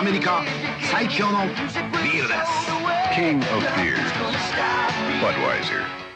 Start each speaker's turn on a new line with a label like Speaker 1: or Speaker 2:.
Speaker 1: アメリカ最強のビールです。
Speaker 2: King of beer. Budweiser.